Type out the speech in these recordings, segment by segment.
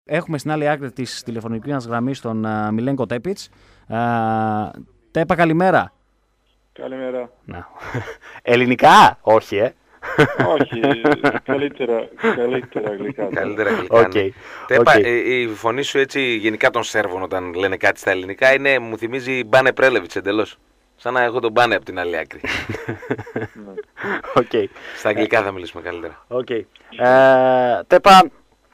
Έχουμε στην άλλη άκρη της τηλεφωνικής μας γραμμής τον Μιλένκο Τέπιτς. Τέπα, καλημέρα. Καλημέρα. Να. Ελληνικά, όχι, Όχι, καλύτερα αγγλικά. Καλύτερα αγγλικά, Okay. ναι. Τέπα, η φωνή σου έτσι γενικά των Σέρβων όταν λένε κάτι στα ελληνικά είναι, μου θυμίζει Μπάνε Πρέλεβιτς εντελώς. Σαν να έχω τον Μπάνε από την άλλη άκρη. Okay. Στα αγγλικά θα μιλήσουμε καλύτερα. Okay. Τέπα,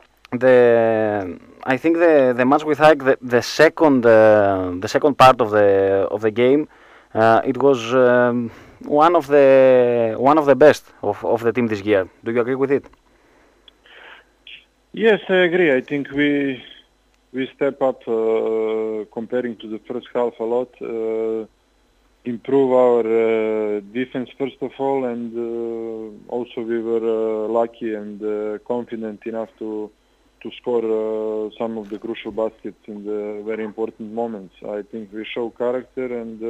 I think the match with Haik, the second part of the game, it was one of the best of the team this year. Do you agree with it? Yes, I agree. I think we step up comparing to the first half a lot. Improve our defense first of all, and also we were lucky and confident enough to score some of the crucial baskets in the very important moments. I think we show character,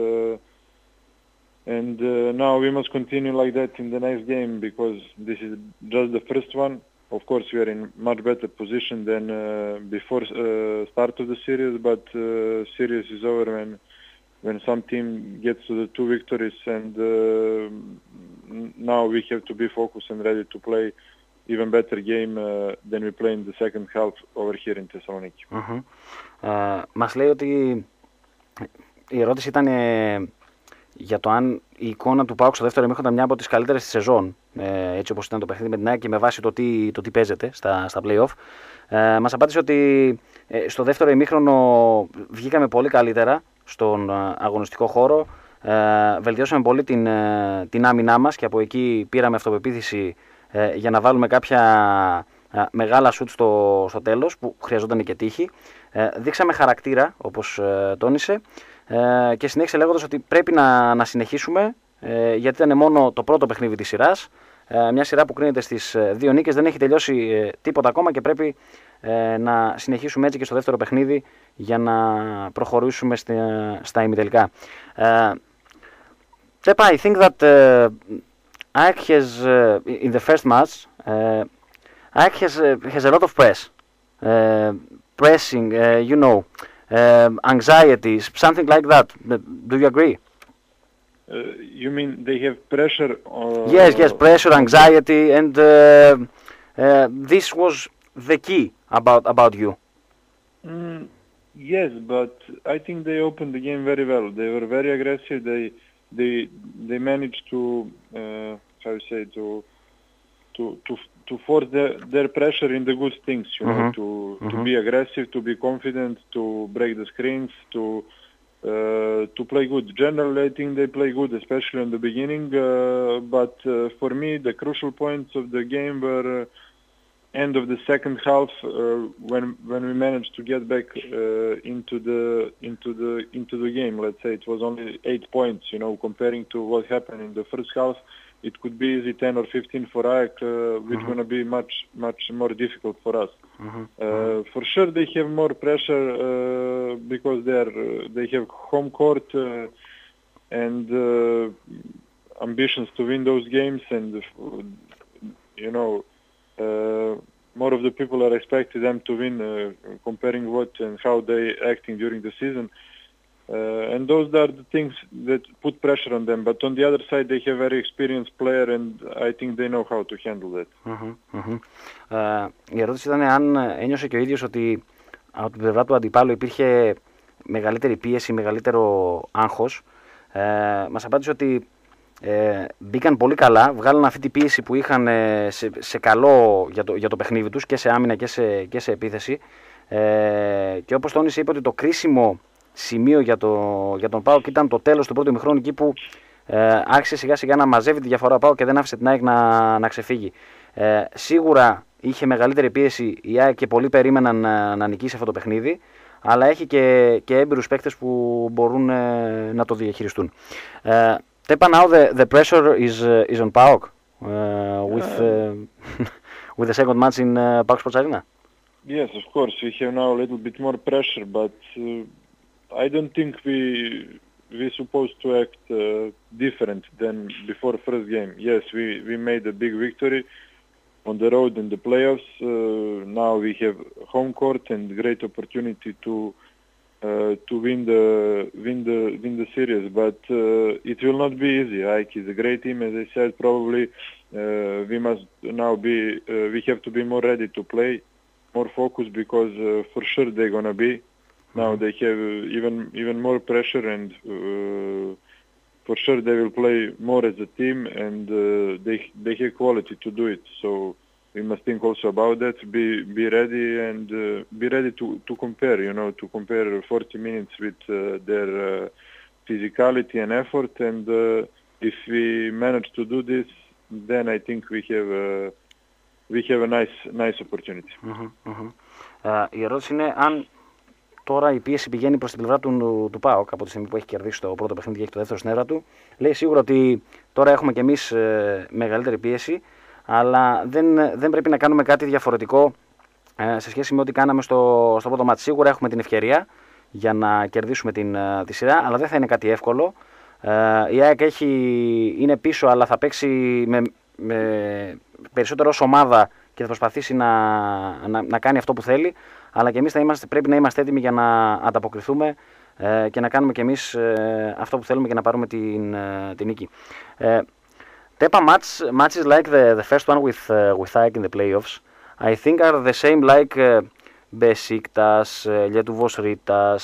and now we must continue like that in the next game, because this is just the first one. Of course, we are in much better position than before start of the series, but series is over when some team gets to the 2 victories, and now we have to be focused and ready to play even better game than we play in the second half over here in Thessaloniki. Μας λέει ότι η ερώτηση ήταν για το αν η εικόνα του ΠΑΟΚ στο δεύτερο ημίχρονο ήταν μια από τις καλύτερες της σεζόν, έτσι όπως ήταν το παιχνίδι με την ΑΕΚ και με βάση το τι παίζεται στα play-off. Μας απάντησε ότι στο δεύτερο ημίχρονο βγήκαμε πολύ καλύτερα στον αγωνιστικό χώρο, βελτιώσαμε πολύ την άμυνά μας και από εκεί πήραμε αυτοπεποίθηση για να βάλουμε κάποια μεγάλα σουτ στο τέλος που χρειαζόταν και τύχη. Δείξαμε χαρακτήρα, όπως τόνισε, και συνέχισε λέγοντας ότι πρέπει να συνεχίσουμε, γιατί ήταν μόνο το πρώτο παιχνίδι της σειράς, μια σειρά που κρίνεται στις 2 νίκες, δεν έχει τελειώσει τίποτα ακόμα και πρέπει να συνεχίσουμε έτσι και στο δεύτερο παιχνίδι για να προχωρήσουμε στα ημιτελικά. Tepa, I think that ΑΕΚ has, in the first match, ΑΕΚ has a lot of press, pressing, anxieties, something like that. Do you agree? You mean they have pressure? Yes, pressure, anxiety, and this was the key about you. Yes, but I think they opened the game very well. They were very aggressive. They managed to to force their pressure in the good things, to be aggressive, to be confident, to break the screens, to play good. Generally, I think they play good, especially in the beginning. But for me, the crucial points of the game were end of the second half, when we managed to get back into the game. Let's say it was only 8 points, comparing to what happened in the first half. It could be easy 10 or 15 for ΑΕΚ, which going to be much more difficult for us. For sure, they have more pressure because they have home court and ambitions to win those games, and more of the people are expecting them to win, comparing what and how they acting during the season. And those are the things that put pressure on them. But on the other side, they have very experienced player, and I think they know how to handle that. Η ερώτηση ήταν αν ένιωσε και ο ίδιος ότι από την πλευρά του αντιπάλου υπήρχε μεγαλύτερη πίεση, μεγαλύτερο άγχος. Μας απάντησε ότι μπήκαν πολύ καλά, βγάλαν αυτή την πίεση που είχαν σε καλό για το παιχνίδι τους και σε άμυνα και σε επίθεση. Και όπως τόνισε, είπε ότι το κρίσιμο σημείο για τον ΠΑΟΚ ήταν το τέλος του πρώτου ημιχρόνου, εκεί που άρχισε σιγά σιγά να μαζεύει τη διαφορά ΠΑΟΚ και δεν άφησε την ΑΕΚ να ξεφύγει. Σίγουρα είχε μεγαλύτερη πίεση η ΑΕΚ και πολλοί περίμεναν να νικήσει αυτό το παιχνίδι, αλλά έχει και έμπειρους παίκτες που μπορούν να το διαχειριστούν. Tepa, now the pressure is on PAOK with the second match in PAOK Sports Arena. Yes, of course, we have now a little bit more pressure, but I don't think we're supposed to act different than before first game. Yes, we made a big victory. on the road in the playoffs. Now we have home court and great opportunity to win the series, but it will not be easy. AEK is a great team, as I said. Probably we must now we have to be more ready to play, more focused, because for sure they're gonna be. Now they have even more pressure, and for sure they will play more as a team, and they have quality to do it. So we must think also about that. Be ready, and be ready to compare. To compare 40 minutes with their physicality and effort. And if we manage to do this, then I think we have a nice opportunity. Η ερώτηση είναι αν τώρα η πίεση πηγαίνει προς την πλευρά του ΠΑΟΚ από τη στιγμή που έχει κερδίσει το πρώτο παιχνίδι και έχει το δεύτερο στην έδρα του. Λέει σίγουρα ότι τώρα έχουμε κι εμείς μεγαλύτερη πίεση, αλλά δεν πρέπει να κάνουμε κάτι διαφορετικό σε σχέση με ό,τι κάναμε στο πρώτο μάτι. Σίγουρα έχουμε την ευκαιρία για να κερδίσουμε τη σειρά, αλλά δεν θα είναι κάτι εύκολο. Η ΑΕΚ είναι πίσω, αλλά θα παίξει με περισσότερο ως ομάδα και θα προσπαθήσει να κάνει αυτό που θέλει, αλλά και εμείς πρέπει να είμαστε έτοιμοι για να ανταποκριθούμε και να κάνουμε και εμείς αυτό που θέλουμε και να πάρουμε την νίκη. Tepa matches like the first one with AEK in the playoffs, I think are the same like Besiktas, Lietuvos Rytas,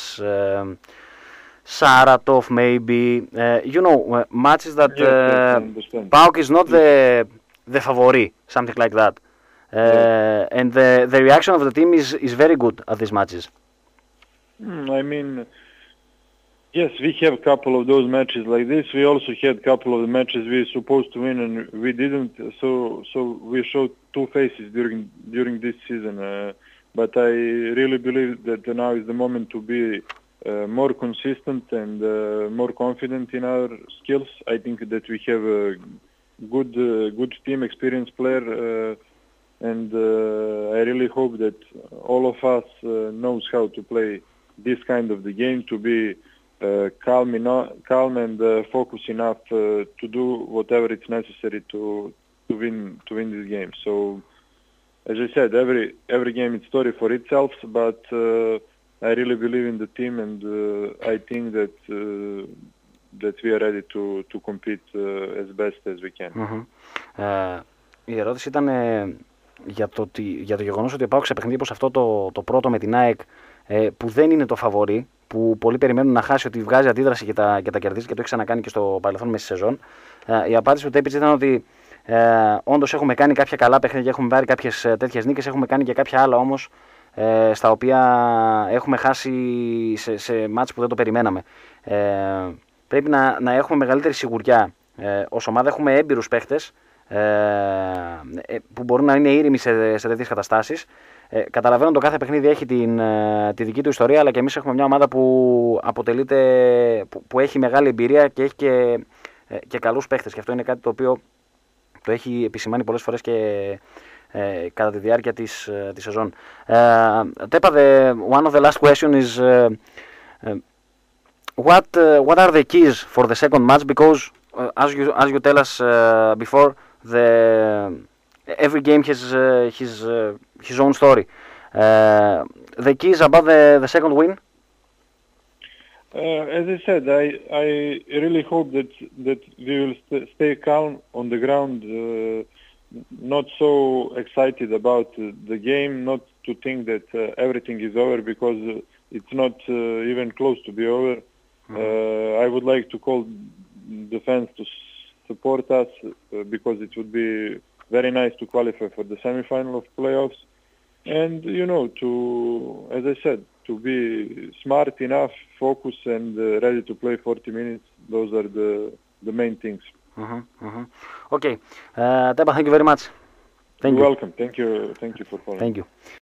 Saratov maybe, matches that PAOK is not the favori, something like that. And the reaction of the team is very good at these matches. I mean, yes, we have a couple of those matches like this. We also had a couple of the matches we were supposed to win and we didn't. So we showed two faces during this season. But I really believe that now is the moment to be more consistent and more confident in our skills. I think that we have a good team, experienced player, and I really hope that all of us knows how to play this kind of the game, to be calm and focused enough to do whatever it's necessary to win this game. So, as I said, every game is story for itself, but I really believe in the team, and I think that we are ready to compete as best as we can. Η ερώτηση ήταν για το γεγονός ότι ο ΠΑΟΚ σε παιχνίδι όπως αυτό το πρώτο με την ΑΕΚ, που δεν είναι το φαβορί, που πολλοί περιμένουν να χάσει, ότι βγάζει αντίδραση και τα κερδίζει, και το έχει ξανακάνει και στο παρελθόν μέσα στη σεζόν. Η απάντηση του Τέπιτς ήταν ότι όντως έχουμε κάνει κάποια καλά παιχνίδια, έχουμε πάρει κάποιες τέτοιες νίκες, έχουμε κάνει και κάποια άλλα όμως στα οποία έχουμε χάσει σε μάτς που δεν το περιμέναμε. Πρέπει να έχουμε μεγαλύτερη σιγουριά. Ως ομάδα έχουμε έμπειρους παίχτες που μπορούν να είναι ήρεμοι σε τέτοιες καταστάσεις. Καταλαβαίνω το κάθε παιχνίδι έχει τη δική του ιστορία, αλλά και εμείς έχουμε μια ομάδα που που έχει μεγάλη εμπειρία και έχει και καλούς παίχτες, και αυτό είναι κάτι το οποίο το έχει επισημάνει πολλές φορές και κατά τη διάρκεια της σεζόν. Tepa, one of the last question is what are the keys for the second match, because as you tell us before, every game has his own story. The keys about the second win? As I said, I really hope that we will stay calm on the ground, not so excited about the game, not to think that everything is over, because it's not even close to be over. I would like to call the fans to support us, because it would be very nice to qualify for the semi-final of playoffs, and as I said, to be smart enough, focused, and ready to play 40 minutes. Those are the main things. Okay, Tepa, thank you very much. You're welcome. Thank you for calling. Thank you.